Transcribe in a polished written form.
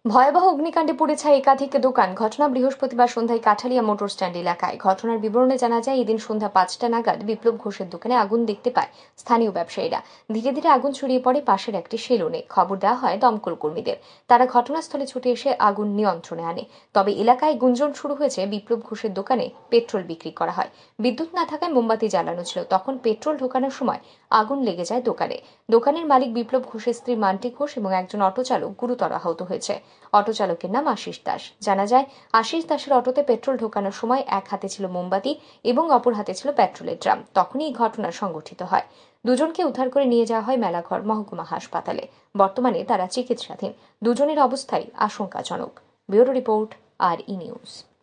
ভয়াবহ অগ্নিকাণ্ডে পুড়ে ছাই একাধিক দোকান। ঘটনা বৃহস্পতিবার সন্ধ্যায় কাঠালিয়া মোটর স্ট্যান্ড এলাকায়। ঘটনার বিবরণে জানা যায়, এদিন সন্ধ্যা 5টা নাগাদ বিপ্লব ঘোষের দোকানে আগুন দেখতে পায় স্থানীয় ব্যবসায়ীরা। ধীরে ধীরে আগুন ছড়িয়ে পড়ে পাশের একটি সেলুনে। খবর দেওয়া হয় দমকল কর্মীদের। তারা ঘটনাস্থলে ছুটে এসে আগুন নিয়ন্ত্রণে আনে। তবে এলাকায় গুঞ্জন শুরু হয়েছে বিপ্লব ঘোষের দোকানে পেট্রোল বিক্রি করা হয়। বিদ্যুৎ না থাকায় মোমবাতি জ্বালানো ছিল। তখন পেট্রোল ঢোকানোর সময় আগুন লেগে যায় দোকানে। দোকানের মালিক বিপ্লব ঘোষের স্ত্রী মান্টি ঘোষ এবং একজন অটো চালক গুরুতর আহত হয়েছে। অটো চালকের নাম আশিস দাস। জানা যায়, আশিস দাসের অটোতে পেট্রোল ঢোকানোর সময় এক হাতে ছিল মোমবাতি এবং অপর হাতে ছিল পেট্রোলের ড্রাম। তখনই এই ঘটনা সংঘটিত হয়। দুজনকে উদ্ধার করে নিয়ে যাওয়া হয় মেলাঘর মহকুমা হাসপাতালে। বর্তমানে তারা চিকিৎসাধীন। দুজনের অবস্থাই আশঙ্কাজনক। Bureau report, R E news.